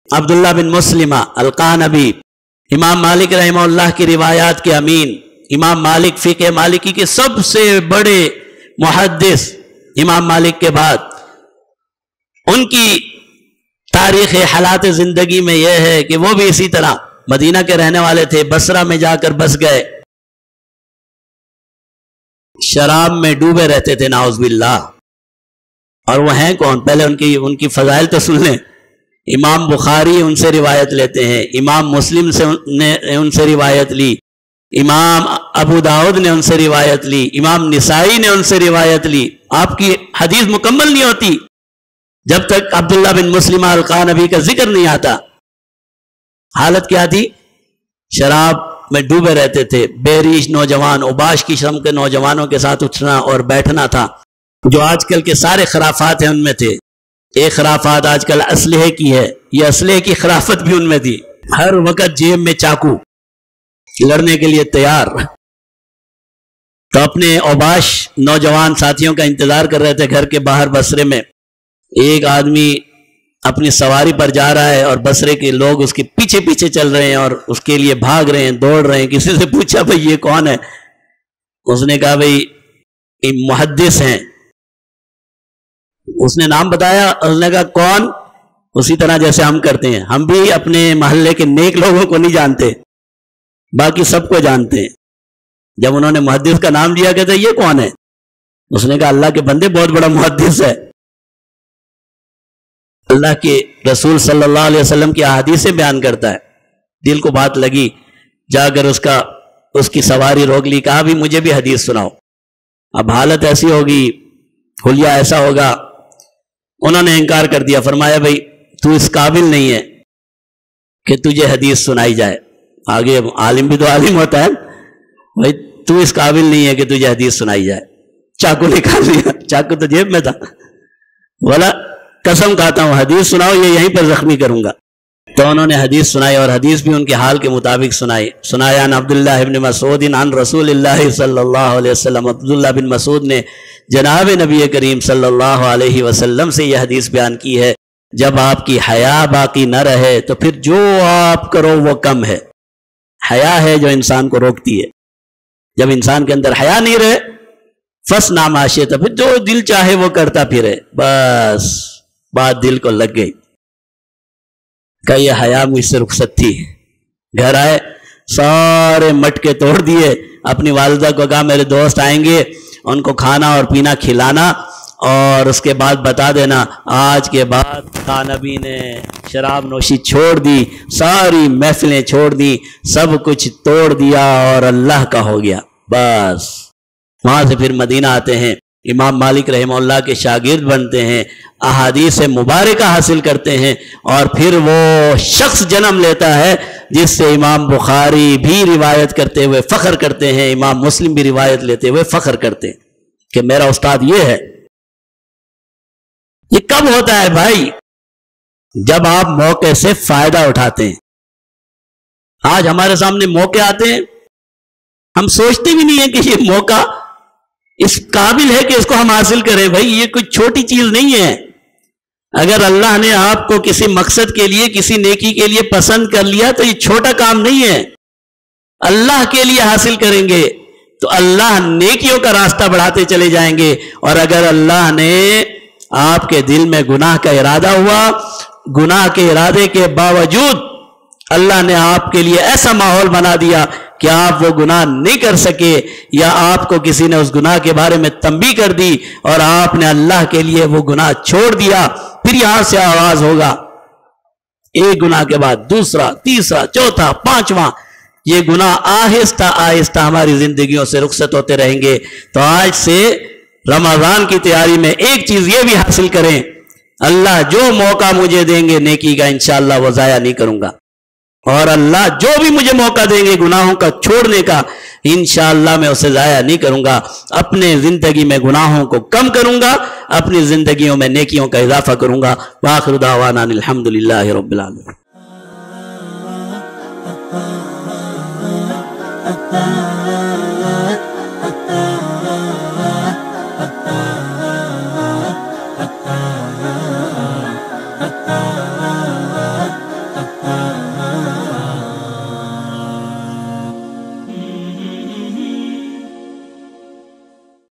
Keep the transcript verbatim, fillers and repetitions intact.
अब्दुल्ला बिन मुस्लिमा अल-क़ानबी, इमाम मालिक रहमहुल्लाह की रिवायात के अमीन, इमाम मालिक फ़िक़्ह मालिकी के सबसे बड़े मुहद्दिस इमाम मालिक के बाद, उनकी तारीख़ हालात ज़िंदगी में यह है कि वो भी इसी तरह मदीना के रहने वाले थे, बसरा में जाकर बस गए, शराब में डूबे रहते थे नाउज़ुबिल्लाह। और वो हैं कौन? पहले उनकी उनकी फ़ज़ाइल तो सुन लें। इमाम बुखारी उनसे रिवायत लेते हैं, इमाम मुस्लिम से ने उनसे रिवायत ली, इमाम अबू दाऊद ने उनसे रिवायत ली, इमाम निसाई ने उनसे रिवायत ली। आपकी हदीस मुकम्मल नहीं होती जब तक अब्दुल्ला बिन मुस्लिमा अल-क़ानबी का जिक्र नहीं आता। हालत क्या थी? शराब में डूबे रहते थे, बेरीश नौजवान, उबाश की शम के नौजवानों के साथ उठना और बैठना था। जो आजकल के सारे खराफात हैं उनमें थे। एक खराफात आजकल असलहे की है, ये असलहे की खराफत भी उनमें थी। हर वक्त जेब में चाकू, लड़ने के लिए तैयार। तो अपने औबाश नौजवान साथियों का इंतजार कर रहे थे घर के बाहर बसरे में। एक आदमी अपनी सवारी पर जा रहा है और बसरे के लोग उसके पीछे पीछे चल रहे हैं और उसके लिए भाग रहे हैं, दौड़ रहे हैं। किसी से पूछा भाई ये कौन है? उसने कहा भाई ये मुहद्दिस हैं। उसने नाम बताया, उसने कहा कौन? उसी तरह जैसे हम करते हैं, हम भी अपने मोहल्ले के नेक लोगों को नहीं जानते, बाकी सबको जानते हैं। जब उन्होंने मुहद्दिस का नाम लिया, कहते ये कौन है? उसने कहा अल्लाह के बंदे बहुत बड़ा मुहद्दिस है। अल्लाह के रसूल सल्लल्लाहु अलैहि वसल्लम की अहादीस से बयान करता है। दिल को बात लगी, जाकर उसका उसकी सवारी रोक ली, कहा भी मुझे भी हदीस सुनाओ। अब हालत ऐसी होगी, हुलिया ऐसा होगा। उन्होंने इनकार कर दिया, फरमाया भाई तू इस काबिल नहीं है कि तुझे हदीस सुनाई जाए। आगे आलिम भी तो आलिम होता है, भाई तू इस काबिल नहीं है कि तुझे हदीस सुनाई जाए। चाकू निकाल लिया, चाकू तो जेब में था। बोला कसम खाता हूं हदीस सुनाओ, ये यहीं पर जख्मी करूंगा। तो उन्होंने हदीस सुनाई और हदीस भी उनके हाल के मुताबिक सुनाई। सुनाया अब्दुल्लाह इब्न मसूद अन रसूलिल्लाह सल्लल्लाहु अलैहि वसल्लम, अब्दुल्लाह बिन मसूद ने जनाब नबी करीम सल्लल्लाहु अलैहि वसल्लम से यह हदीस बयान की है, जब आपकी हया बाकी न रहे तो फिर जो आप करो वो कम है। हया है जो इंसान को रोकती है। जब इंसान के अंदर हया नहीं रहे, फस नामाशे, तो फिर जो दिल चाहे वो करता फिरे। बस बात दिल को लग गई, कहा ये हया मुझसे रुखसत थी। घर आए, सारे मटके तोड़ दिए, अपनी वालिदा को कहा मेरे दोस्त आएंगे, उनको खाना और पीना खिलाना और उसके बाद बता देना आज के बाद क़ानबी ने शराब नोशी छोड़ दी, सारी महफिलें छोड़ दी, सब कुछ तोड़ दिया और अल्लाह का हो गया। बस वहां से फिर मदीना आते हैं, इमाम मालिक रहमहुल्लाह के शागिर्द बनते हैं, अहादीस मुबारका हासिल करते हैं और फिर वो शख्स जन्म लेता है जिससे इमाम बुखारी भी रिवायत करते हुए फख्र करते हैं, इमाम मुस्लिम भी रिवायत लेते हुए फख्र करते हैं कि मेरा उस्ताद ये है। ये कब होता है भाई? जब आप मौके से फायदा उठाते हैं। आज हमारे सामने मौके आते हैं, हम सोचते भी नहीं है कि ये मौका इस काबिल है कि इसको हम हासिल करें। भाई ये कोई छोटी चीज नहीं है। अगर अल्लाह ने आपको किसी मकसद के लिए, किसी नेकी के लिए पसंद कर लिया तो ये छोटा काम नहीं है। अल्लाह के लिए हासिल करेंगे तो अल्लाह नेकियों का रास्ता बढ़ाते चले जाएंगे। और अगर अल्लाह ने आपके दिल में गुनाह का इरादा हुआ, गुनाह के इरादे के बावजूद अल्लाह ने आपके लिए ऐसा माहौल बना दिया कि आप वो गुनाह नहीं कर सके, या आपको किसी ने उस गुनाह के बारे में तंबीह कर दी और आपने अल्लाह के लिए वो गुनाह छोड़ दिया, फिर यहां से आवाज होगा एक गुनाह के बाद दूसरा, तीसरा, चौथा, पांचवा, ये गुनाह आहिस्ता आहिस्ता हमारी जिंदगियों से रुखसत होते रहेंगे। तो आज से रमजान की तैयारी में एक चीज ये भी हासिल करें, अल्लाह जो मौका मुझे देंगे नेकी का इंशाअल्लाह वो जाया नहीं करूंगा, और अल्लाह जो भी मुझे मौका देंगे गुनाहों का छोड़ने का इंशाअल्लाह मैं उसे जाया नहीं करूंगा। अपने जिंदगी में गुनाहों को कम करूंगा, अपनी जिंदगियों में नेकियों का इजाफा करूंगा। वाखिर दावाना अल्हम्दुलिल्लाहि रब्बिल आलमीन।